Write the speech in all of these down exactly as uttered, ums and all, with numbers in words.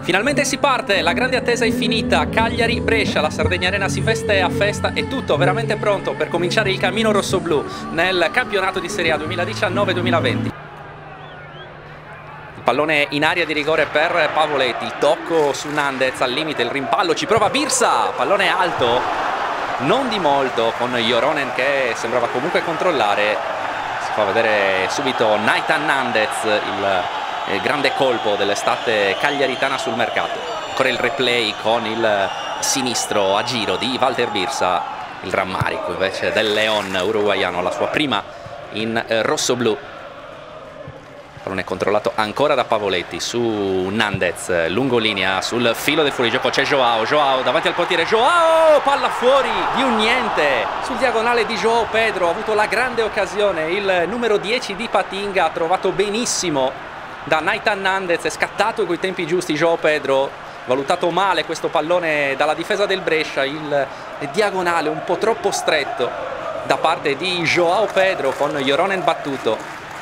Finalmente si parte, la grande attesa è finita, Cagliari-Brescia, la Sardegna Arena si veste a festa e tutto veramente pronto per cominciare il cammino rossoblù nel campionato di Serie A duemiladiciannove duemilaventi. Il pallone in area di rigore per Pavoletti, il tocco su Nandez al limite, il rimpallo, ci prova Birsa, pallone alto, non di molto con Joronen che sembrava comunque controllare, si fa vedere subito Naitan Nandez, il Il grande colpo dell'estate cagliaritana sul mercato. Ancora il replay con il sinistro a giro di Walter Birsa, il rammarico invece del León uruguaiano, la sua prima in rossoblù. Pallone controllato ancora da Pavoletti su Nandez, lungolinea sul filo del fuorigioco, c'è Joao, Joao davanti al portiere, Joao, palla fuori di un niente, sul diagonale di Joao Pedro, ha avuto la grande occasione, il numero dieci di Patinga ha trovato benissimo da Naitan Nandez, è scattato coi tempi giusti Joao Pedro, valutato male questo pallone dalla difesa del Brescia, il diagonale un po' troppo stretto da parte di Joao Pedro con Joronen battuto.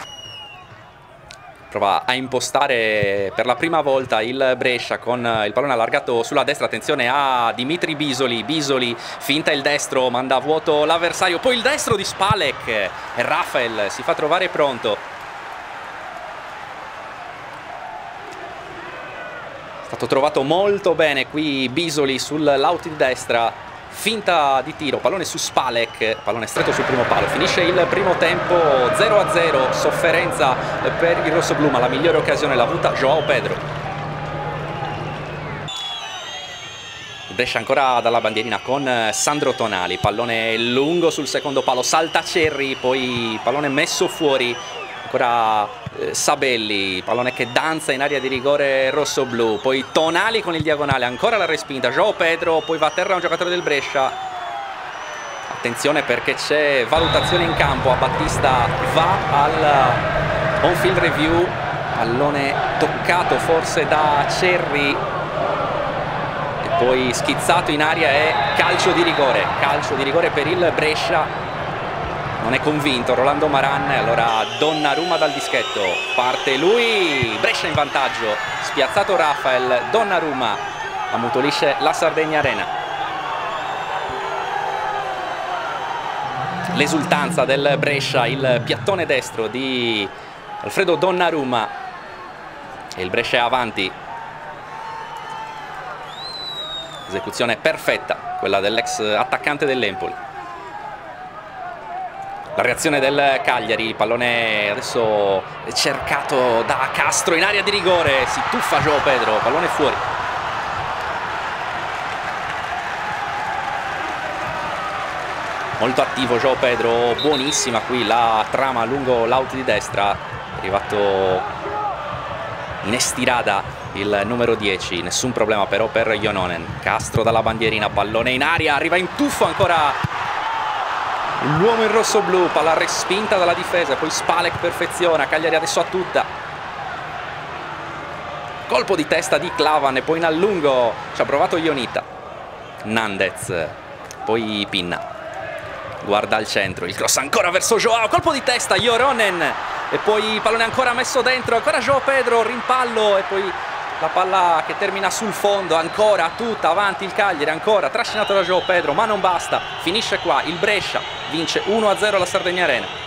Prova a impostare per la prima volta il Brescia con il pallone allargato sulla destra, attenzione a Dimitri Bisoli, Bisoli finta il destro, manda a vuoto l'avversario, poi il destro di Spalek e Rafael si fa trovare pronto. È stato trovato molto bene qui Bisoli sull'out di destra, finta di tiro, pallone su Spalek, pallone stretto sul primo palo, finisce il primo tempo zero a zero, sofferenza per il rossoblù, ma la migliore occasione l'ha avuta Joao Pedro. Il Brescia ancora dalla bandierina con Sandro Tonali, pallone lungo sul secondo palo, salta Cerri, poi pallone messo fuori, ancora Sabelli, pallone che danza in area di rigore rossoblù, poi Tonali con il diagonale, ancora la respinta, Joao Pedro, poi va a terra un giocatore del Brescia, attenzione perché c'è valutazione in campo, a Battista va al on field review, pallone toccato forse da Cerri e poi schizzato in aria e calcio di rigore, calcio di rigore per il Brescia. Non è convinto Rolando Maran, allora Donnarumma dal dischetto, parte lui, Brescia in vantaggio, spiazzato Rafael, Donnarumma ammutolisce la Sardegna Arena. L'esultanza del Brescia, il piattone destro di Alfredo Donnarumma e il Brescia è avanti. Esecuzione perfetta, quella dell'ex attaccante dell'Empoli. La reazione del Cagliari, il pallone adesso cercato da Castro in area di rigore, si tuffa Joao Pedro, pallone fuori. Molto attivo Joao Pedro, buonissima qui la trama lungo l'out di destra, è arrivato in estirada il numero dieci, nessun problema però per Joronen. Castro dalla bandierina, pallone in aria, arriva in tuffo ancora l'uomo in rosso-blu, palla respinta dalla difesa, poi Spalek perfeziona, Cagliari adesso ha tutta. Colpo di testa di Klavan e poi in allungo ci ha provato Ionita. Nandez, poi Pinna, guarda al centro, il cross ancora verso Joao, colpo di testa, Joronen e poi pallone ancora messo dentro, ancora Joao Pedro, rimpallo e poi la palla che termina sul fondo, ancora tutta avanti il Cagliari, ancora trascinato da Joao Pedro, ma non basta, finisce qua, il Brescia vince uno a zero alla Sardegna Arena.